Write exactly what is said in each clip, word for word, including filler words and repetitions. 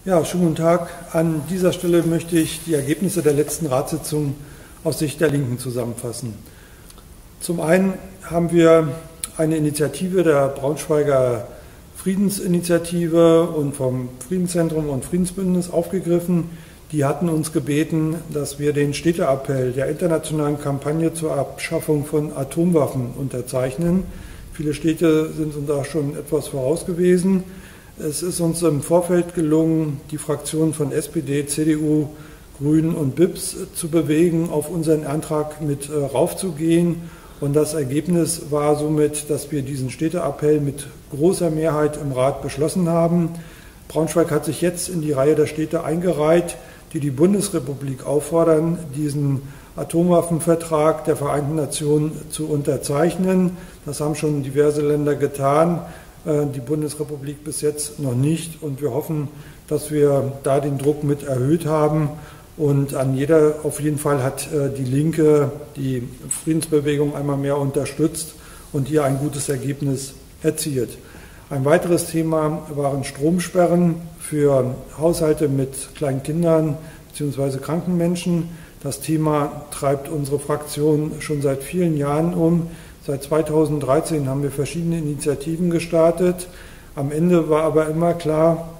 Ja, schönen guten Tag. An dieser Stelle möchte ich die Ergebnisse der letzten Ratssitzung aus Sicht der Linken zusammenfassen. Zum einen haben wir eine Initiative der Braunschweiger Friedensinitiative und vom Friedenszentrum und Friedensbündnis aufgegriffen. Die hatten uns gebeten, dass wir den Städteappell der internationalen Kampagne zur Abschaffung von Atomwaffen unterzeichnen. Viele Städte sind uns da schon etwas voraus gewesen. Es ist uns im Vorfeld gelungen, die Fraktionen von S P D, C D U, Grünen und B I P S zu bewegen, auf unseren Antrag mit äh, raufzugehen. Und das Ergebnis war somit, dass wir diesen Städteappell mit großer Mehrheit im Rat beschlossen haben. Braunschweig hat sich jetzt in die Reihe der Städte eingereiht, die die Bundesrepublik auffordern, diesen Atomwaffenvertrag der Vereinten Nationen zu unterzeichnen. Das haben schon diverse Länder getan, die Bundesrepublik bis jetzt noch nicht. Und wir hoffen, dass wir da den Druck mit erhöht haben. Und an jeder, auf jeden Fall hat die Linke die Friedensbewegung einmal mehr unterstützt und hier ein gutes Ergebnis erzielt. Ein weiteres Thema waren Stromsperren für Haushalte mit kleinen Kindern bzw. kranken Menschen. Das Thema treibt unsere Fraktion schon seit vielen Jahren um. Seit zweitausenddreizehn haben wir verschiedene Initiativen gestartet. Am Ende war aber immer klar,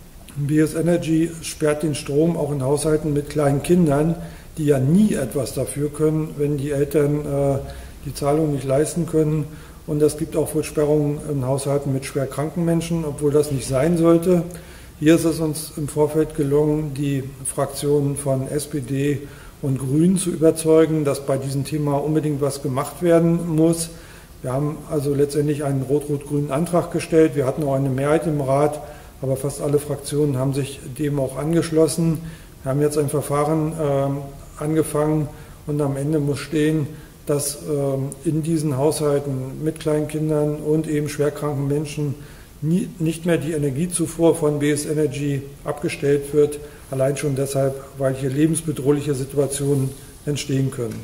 B S Energy sperrt den Strom auch in Haushalten mit kleinen Kindern, die ja nie etwas dafür können, wenn die Eltern äh, die Zahlung nicht leisten können. Und es gibt auch wohl Sperrungen in Haushalten mit schwer kranken Menschen, obwohl das nicht sein sollte. Hier ist es uns im Vorfeld gelungen, die Fraktionen von S P D und Grünen zu überzeugen, dass bei diesem Thema unbedingt was gemacht werden muss. Wir haben also letztendlich einen rot-rot-grünen Antrag gestellt. Wir hatten auch eine Mehrheit im Rat, aber fast alle Fraktionen haben sich dem auch angeschlossen. Wir haben jetzt ein Verfahren äh, angefangen und am Ende muss stehen, dass äh, in diesen Haushalten mit kleinen Kindern und eben schwerkranken Menschen nie, nicht mehr die Energiezufuhr von B S Energy abgestellt wird, allein schon deshalb, weil hier lebensbedrohliche Situationen entstehen können.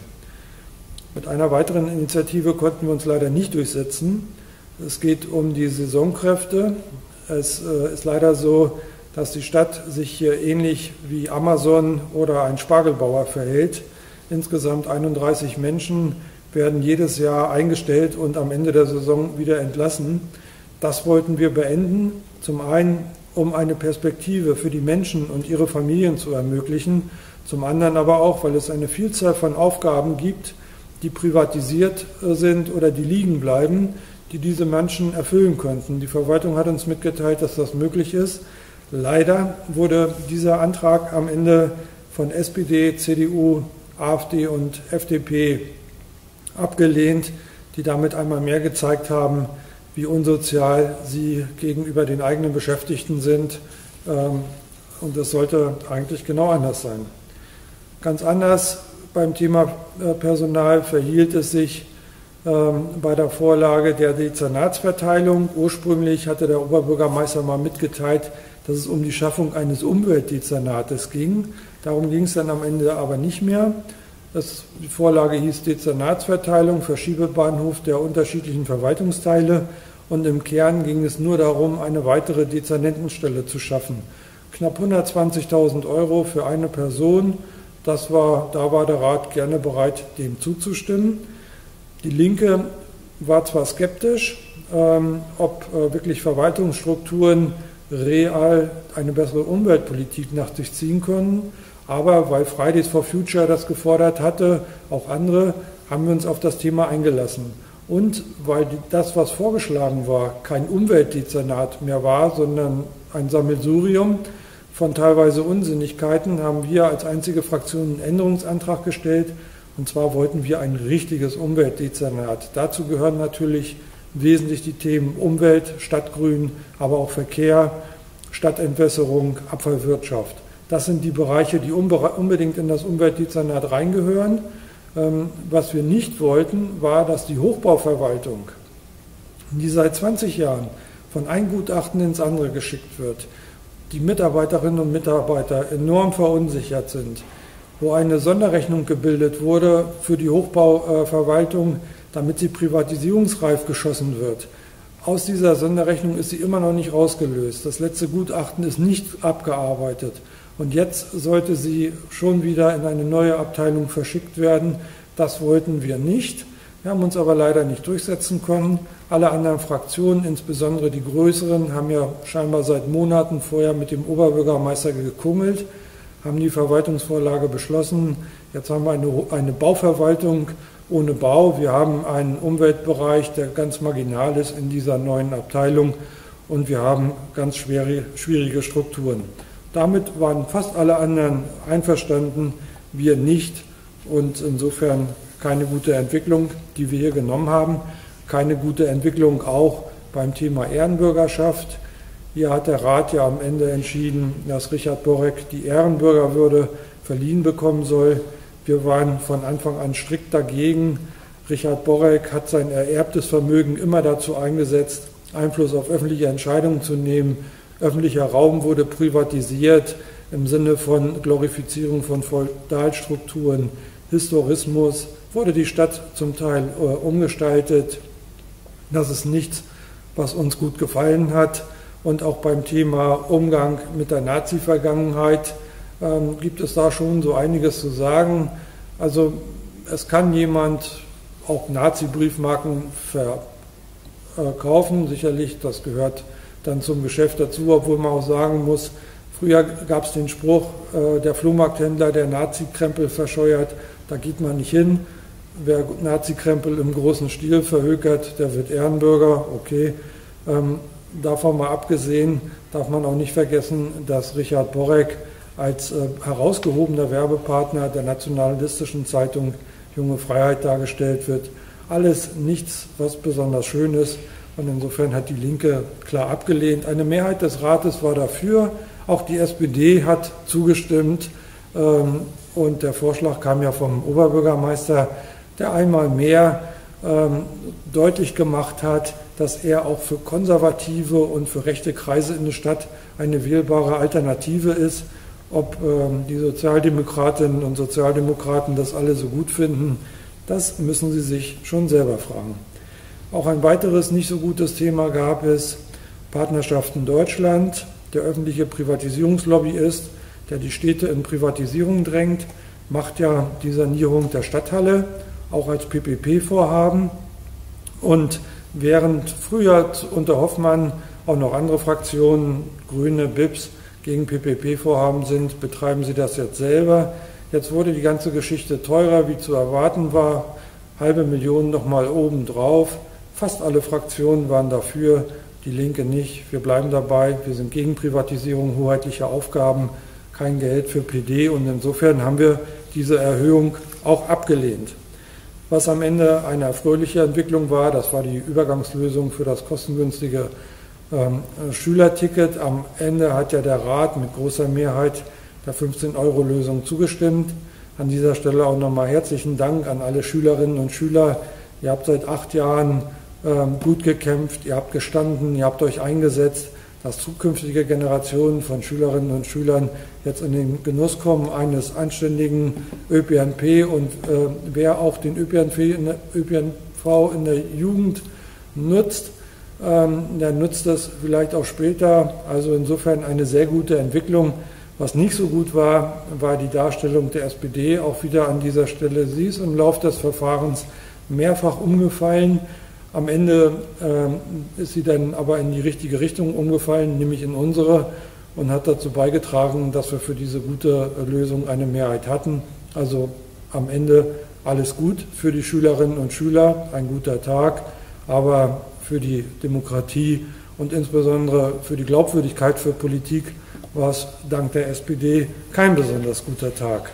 Mit einer weiteren Initiative konnten wir uns leider nicht durchsetzen. Es geht um die Saisonkräfte. Es äh, ist leider so, dass die Stadt sich hier ähnlich wie Amazon oder ein Spargelbauer verhält. Insgesamt einunddreißig Menschen werden jedes Jahr eingestellt und am Ende der Saison wieder entlassen. Das wollten wir beenden. Zum einen, um eine Perspektive für die Menschen und ihre Familien zu ermöglichen. Zum anderen aber auch, weil es eine Vielzahl von Aufgaben gibt, die privatisiert sind oder die liegen bleiben, die diese Menschen erfüllen könnten. Die Verwaltung hat uns mitgeteilt, dass das möglich ist. Leider wurde dieser Antrag am Ende von S P D, C D U, A f D und F D P abgelehnt, die damit einmal mehr gezeigt haben, wie unsozial sie gegenüber den eigenen Beschäftigten sind. Und das sollte eigentlich genau anders sein. Ganz anders beim Thema Personal verhielt es sich bei der Vorlage der Dezernatsverteilung. Ursprünglich hatte der Oberbürgermeister mal mitgeteilt, dass es um die Schaffung eines Umweltdezernates ging. Darum ging es dann am Ende aber nicht mehr. Das, die Vorlage hieß Dezernatsverteilung, Verschiebebahnhof der unterschiedlichen Verwaltungsteile. Und im Kern ging es nur darum, eine weitere Dezernentenstelle zu schaffen. Knapp hundertzwanzigtausend Euro für eine Person. Das war, da war der Rat gerne bereit, dem zuzustimmen. Die Linke war zwar skeptisch, ähm, ob äh, wirklich Verwaltungsstrukturen real eine bessere Umweltpolitik nach sich ziehen können, aber weil Fridays for Future das gefordert hatte, auch andere, haben wir uns auf das Thema eingelassen. Und weil die, das, was vorgeschlagen war, kein Umweltdezernat mehr war, sondern ein Sammelsurium von teilweise Unsinnigkeiten, haben wir als einzige Fraktion einen Änderungsantrag gestellt. Und zwar wollten wir ein richtiges Umweltdezernat. Dazu gehören natürlich wesentlich die Themen Umwelt, Stadtgrün, aber auch Verkehr, Stadtentwässerung, Abfallwirtschaft. Das sind die Bereiche, die unbedingt in das Umweltdezernat reingehören. Was wir nicht wollten, war, dass die Hochbauverwaltung, die seit zwanzig Jahren von einem Gutachten ins andere geschickt wird, die Mitarbeiterinnen und Mitarbeiter enorm verunsichert sind, wo eine Sonderrechnung gebildet wurde für die Hochbauverwaltung, damit sie privatisierungsreif geschossen wird. Aus dieser Sonderrechnung ist sie immer noch nicht rausgelöst. Das letzte Gutachten ist nicht abgearbeitet. Und jetzt sollte sie schon wieder in eine neue Abteilung verschickt werden. Das wollten wir nicht. Wir haben uns aber leider nicht durchsetzen können. Alle anderen Fraktionen, insbesondere die größeren, haben ja scheinbar seit Monaten vorher mit dem Oberbürgermeister gekungelt, haben die Verwaltungsvorlage beschlossen. Jetzt haben wir eine, eine Bauverwaltung ohne Bau. Wir haben einen Umweltbereich, der ganz marginal ist in dieser neuen Abteilung. Und wir haben ganz schwere, schwierige Strukturen. Damit waren fast alle anderen einverstanden, wir nicht. Und insofern keine gute Entwicklung, die wir hier genommen haben. Keine gute Entwicklung auch beim Thema Ehrenbürgerschaft. Hier hat der Rat ja am Ende entschieden, dass Richard Borek die Ehrenbürgerwürde verliehen bekommen soll. Wir waren von Anfang an strikt dagegen. Richard Borek hat sein ererbtes Vermögen immer dazu eingesetzt, Einfluss auf öffentliche Entscheidungen zu nehmen. Öffentlicher Raum wurde privatisiert im Sinne von Glorifizierung von Feudalstrukturen, Historismus, wurde die Stadt zum Teil äh, umgestaltet. Das ist nichts, was uns gut gefallen hat. Und auch beim Thema Umgang mit der Nazi-Vergangenheit ähm, gibt es da schon so einiges zu sagen. Also es kann jemand auch Nazi-Briefmarken verkaufen, sicherlich, das gehört dann zum Geschäft dazu, obwohl man auch sagen muss, früher gab es den Spruch, äh, der Flohmarkthändler, der Nazi-Krempel verscheuert, da geht man nicht hin. Wer Nazi-Krempel im großen Stil verhökert, der wird Ehrenbürger, okay. Ähm, davon mal abgesehen, darf man auch nicht vergessen, dass Richard Borek als äh, herausgehobener Werbepartner der nationalistischen Zeitung Junge Freiheit dargestellt wird. Alles nichts, was besonders schön ist. Und insofern hat die Linke klar abgelehnt. Eine Mehrheit des Rates war dafür. Auch die S P D hat zugestimmt. Ähm, und der Vorschlag kam ja vom Oberbürgermeister, der einmal mehr ähm, deutlich gemacht hat, dass er auch für konservative und für rechte Kreise in der Stadt eine wählbare Alternative ist. Ob ähm, die Sozialdemokratinnen und Sozialdemokraten das alle so gut finden, das müssen sie sich schon selber fragen. Auch ein weiteres nicht so gutes Thema gab es, Partnerschaften Deutschland. Der öffentliche Privatisierungslobbyist, der die Städte in Privatisierung drängt, macht ja die Sanierung der Stadthalle, auch als P P P-Vorhaben. Und während früher unter Hoffmann auch noch andere Fraktionen, Grüne, B I P S, gegen P P P-Vorhaben sind, betreiben sie das jetzt selber. Jetzt wurde die ganze Geschichte teurer, wie zu erwarten war. Halbe Million nochmal obendrauf. Fast alle Fraktionen waren dafür, die Linke nicht. Wir bleiben dabei. Wir sind gegen Privatisierung hoheitlicher Aufgaben, kein Geld für P D. Und insofern haben wir diese Erhöhung auch abgelehnt. Was am Ende eine erfreuliche Entwicklung war, das war die Übergangslösung für das kostengünstige ähm, Schülerticket. Am Ende hat ja der Rat mit großer Mehrheit der fünfzehn Euro Lösung zugestimmt. An dieser Stelle auch nochmal herzlichen Dank an alle Schülerinnen und Schüler. Ihr habt seit acht Jahren ähm, gut gekämpft, ihr habt gestanden, ihr habt euch eingesetzt, dass zukünftige Generationen von Schülerinnen und Schülern jetzt in den Genuss kommen eines anständigen Ö P N P. Und äh, wer auch den Ö P N V in der, Ö P N V in der Jugend nutzt, ähm, der nutzt das vielleicht auch später. Also insofern eine sehr gute Entwicklung. Was nicht so gut war, war die Darstellung der S P D auch wieder an dieser Stelle. Sie ist im Laufe des Verfahrens mehrfach umgefallen. Am Ende äh, ist sie dann aber in die richtige Richtung umgefallen, nämlich in unsere, und hat dazu beigetragen, dass wir für diese gute Lösung eine Mehrheit hatten. Also am Ende alles gut für die Schülerinnen und Schüler, ein guter Tag, aber für die Demokratie und insbesondere für die Glaubwürdigkeit für Politik war es dank der S P D kein besonders guter Tag.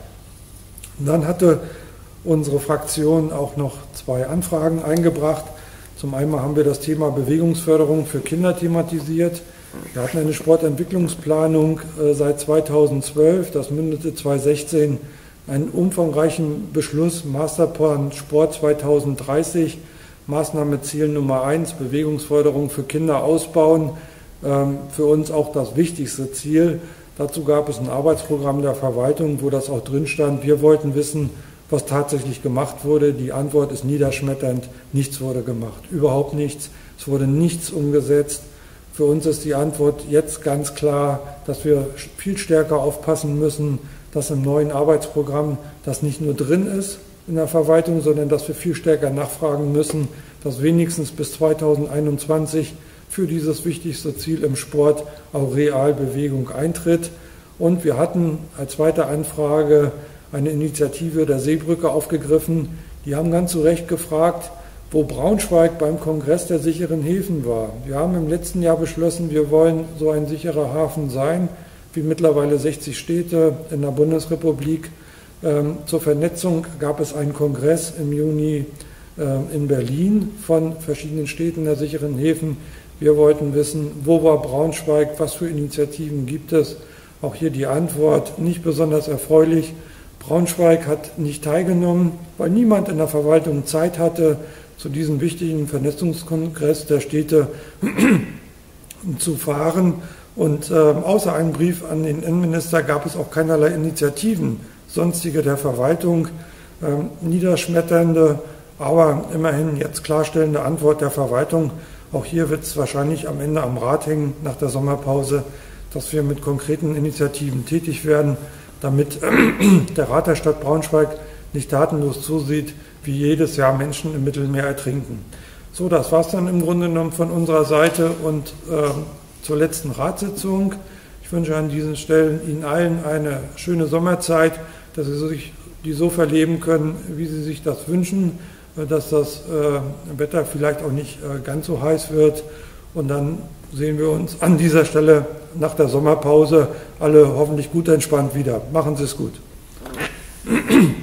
Und dann hatte unsere Fraktion auch noch zwei Anfragen eingebracht. Zum einen haben wir das Thema Bewegungsförderung für Kinder thematisiert. Wir hatten eine Sportentwicklungsplanung äh, seit zweitausendzwölf, das mündete zweitausendsechzehn einen umfangreichen Beschluss, Masterplan Sport zweitausenddreißig, Maßnahme Ziel Nummer eins, Bewegungsförderung für Kinder ausbauen. Ähm, für uns auch das wichtigste Ziel. Dazu gab es ein Arbeitsprogramm der Verwaltung, wo das auch drin stand. Wir wollten wissen, was tatsächlich gemacht wurde. Die Antwort ist niederschmetternd, nichts wurde gemacht, überhaupt nichts. Es wurde nichts umgesetzt. Für uns ist die Antwort jetzt ganz klar, dass wir viel stärker aufpassen müssen, dass im neuen Arbeitsprogramm das nicht nur drin ist in der Verwaltung, sondern dass wir viel stärker nachfragen müssen, dass wenigstens bis zweitausendeinundzwanzig für dieses wichtigste Ziel im Sport auch real Bewegung eintritt. Und wir hatten als zweite Anfrage eine Initiative der Seebrücke aufgegriffen. Die haben ganz zu Recht gefragt, wo Braunschweig beim Kongress der sicheren Häfen war. Wir haben im letzten Jahr beschlossen, wir wollen so ein sicherer Hafen sein, wie mittlerweile sechzig Städte in der Bundesrepublik. Ähm, zur Vernetzung gab es einen Kongress im Juni äh, in Berlin von verschiedenen Städten der sicheren Häfen. Wir wollten wissen, wo war Braunschweig, was für Initiativen gibt es. Auch hier die Antwort nicht besonders erfreulich. Braunschweig hat nicht teilgenommen, weil niemand in der Verwaltung Zeit hatte, zu diesem wichtigen Vernetzungskongress der Städte zu fahren. Und äh, außer einem Brief an den Innenminister gab es auch keinerlei Initiativen, sonstige der Verwaltung, äh, niederschmetternde, aber immerhin jetzt klarstellende Antwort der Verwaltung. Auch hier wird es wahrscheinlich am Ende am Rat hängen, nach der Sommerpause, dass wir mit konkreten Initiativen tätig werden, damit äh, der Rat der Stadt Braunschweig nicht tatenlos zusieht, wie jedes Jahr Menschen im Mittelmeer ertrinken. So, das war es dann im Grunde genommen von unserer Seite und äh, zur letzten Ratssitzung. Ich wünsche an diesen Stellen Ihnen allen eine schöne Sommerzeit, dass Sie sich die so verleben können, wie Sie sich das wünschen, äh, dass das äh, Wetter vielleicht auch nicht äh, ganz so heiß wird. Und dann sehen wir uns an dieser Stelle nach der Sommerpause alle hoffentlich gut entspannt wieder. Machen Sie es gut.